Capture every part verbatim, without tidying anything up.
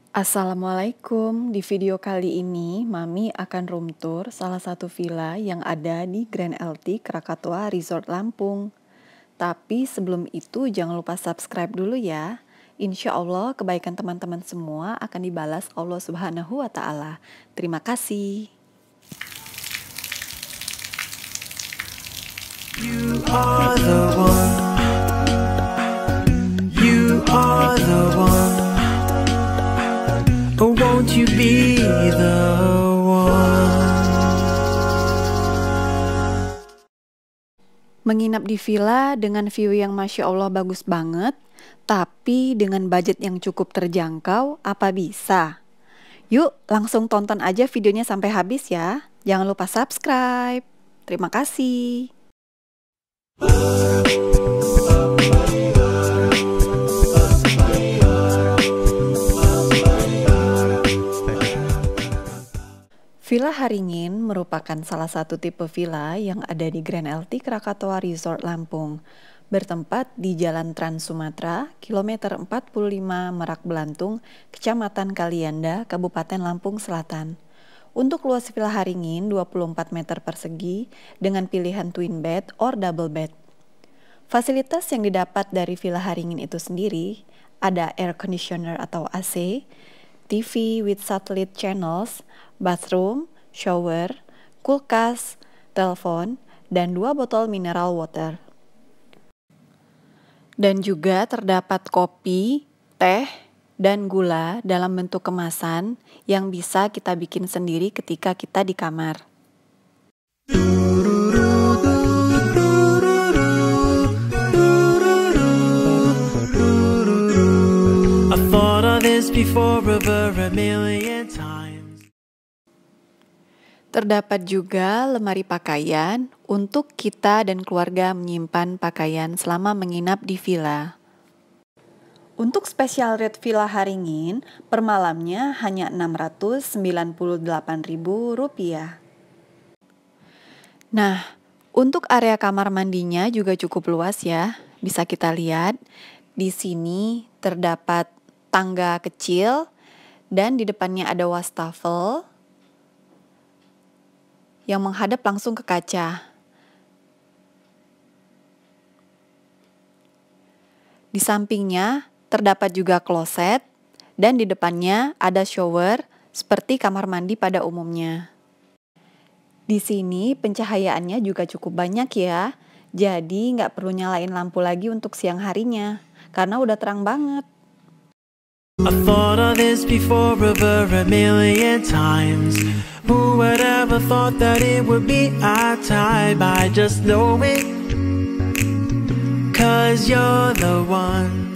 Assalamualaikum, di video kali ini Mami akan room tour salah satu villa yang ada di Grand L T Krakatoa Resort Lampung. Tapi sebelum itu jangan lupa subscribe dulu ya. Insya Allah kebaikan teman-teman semua akan dibalas Allah Subhanahu wa Ta'ala. Terima kasih. You are the one. You are the one. Oh, won't you be the one? Menginap di villa dengan view yang Masya Allah bagus banget, tapi dengan budget yang cukup terjangkau, apa bisa? Yuk langsung tonton aja videonya sampai habis ya. Jangan lupa subscribe. Terima kasih. Villa Haringin merupakan salah satu tipe villa yang ada di Grand L T Krakatoa Resort Lampung, bertempat di Jalan Trans Sumatera, kilometer empat puluh lima Merak Belantung, Kecamatan Kalianda, Kabupaten Lampung Selatan. Untuk luas Villa Haringin dua puluh empat meter persegi dengan pilihan twin bed or double bed. Fasilitas yang didapat dari Villa Haringin itu sendiri ada air conditioner atau A C, T V with satellite channels, bathroom, shower, kulkas, telepon, dan dua botol mineral water. Dan juga terdapat kopi, teh, dan gula dalam bentuk kemasan yang bisa kita bikin sendiri ketika kita di kamar. I thought of this before over a million times. Terdapat juga lemari pakaian untuk kita dan keluarga menyimpan pakaian selama menginap di villa. Untuk special rate Villa Haringin, per malamnya hanya enam ratus sembilan puluh delapan ribu rupiah. Nah, untuk area kamar mandinya juga cukup luas ya. Bisa kita lihat, di sini terdapat tangga kecil dan di depannya ada wastafel yang menghadap langsung ke kaca. Di sampingnya terdapat juga kloset dan di depannya ada shower seperti kamar mandi pada umumnya. Di sini pencahayaannya juga cukup banyak ya, jadi nggak perlu nyalain lampu lagi untuk siang harinya karena udah terang banget. I thought of this before over a million times. Who would ever thought that it would be our time? I just know it, 'cause you're the one.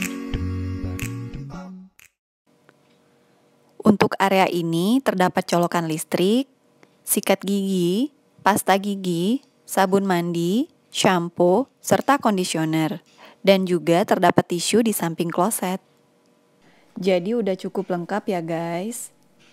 Untuk area ini terdapat colokan listrik, sikat gigi, pasta gigi, sabun mandi, shampoo, serta kondisioner. Dan juga terdapat tisu di samping kloset. Jadi udah cukup lengkap ya guys.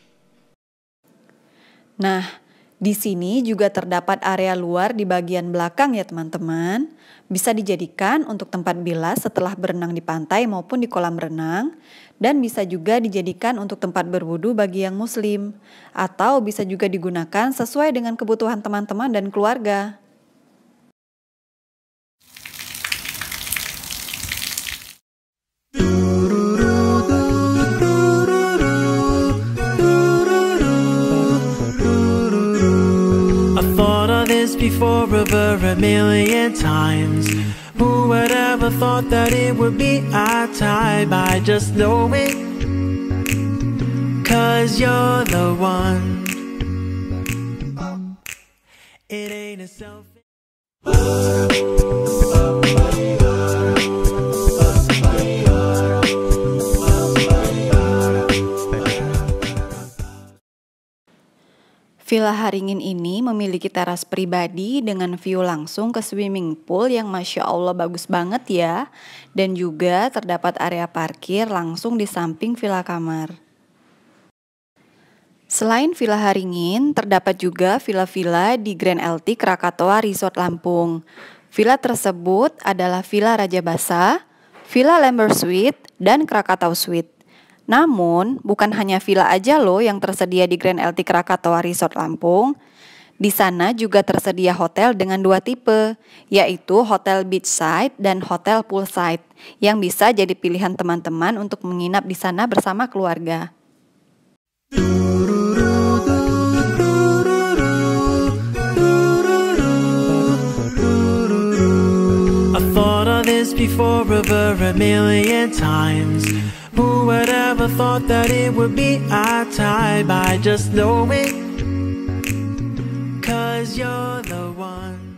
Nah, di sini juga terdapat area luar di bagian belakang ya teman-teman. Bisa dijadikan untuk tempat bilas setelah berenang di pantai maupun di kolam renang. Dan bisa juga dijadikan untuk tempat berwudu bagi yang muslim. Atau bisa juga digunakan sesuai dengan kebutuhan teman-teman dan keluarga. Before over a million times. Who would ever thought that it would be our time? I just know it, 'cause you're the one. It ain't a selfish. Villa Haringin ini memiliki teras pribadi dengan view langsung ke swimming pool yang Masya Allah bagus banget ya. Dan juga terdapat area parkir langsung di samping villa kamar. Selain Villa Haringin, terdapat juga villa-villa di Grand L T Krakatoa Resort Lampung. Villa tersebut adalah Villa Raja Basa, Villa Lambert Suite, dan Krakatau Suite. Namun, bukan hanya villa aja loh yang tersedia di Grand L T Krakatoa Resort Lampung. Di sana juga tersedia hotel dengan dua tipe, yaitu hotel beachside dan hotel poolside, yang bisa jadi pilihan teman-teman untuk menginap di sana bersama keluarga. I thought of this before over a million times. Who would ever thought that it would be our time? I just know it, 'cause you're the one.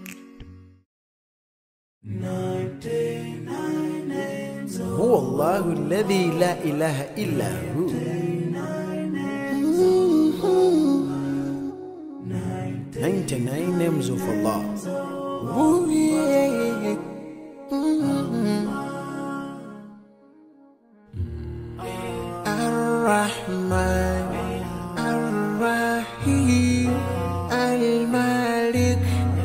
ninety-nine names of هو الله الذي لا إله إلا هو. ninety-nine names of Allah. Ooh, yeah. Ar-Rahman, Ar-Rahim, Al-Malik,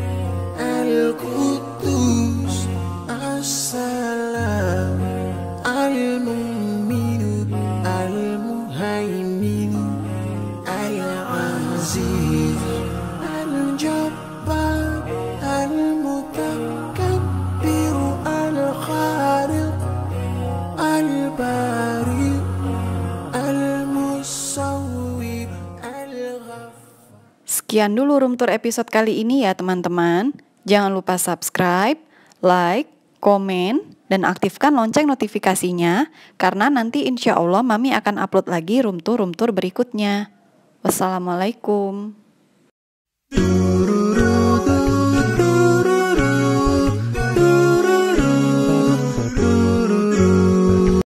Al-Quddus, As-Salam, Al-Mu'min, Al-Muhaimin, Al-Aziz, Al-Jabbar, Al-Mutakabbir, Al-Khaliq, Al-Bari, Al-Musawwir, Al-Ghaffar. Sekian dulu room tour episode kali ini ya teman-teman. Jangan lupa subscribe, like, komen, dan aktifkan lonceng notifikasinya, karena nanti insya Allah Mami akan upload lagi room tour-room tour berikutnya. Wassalamualaikum.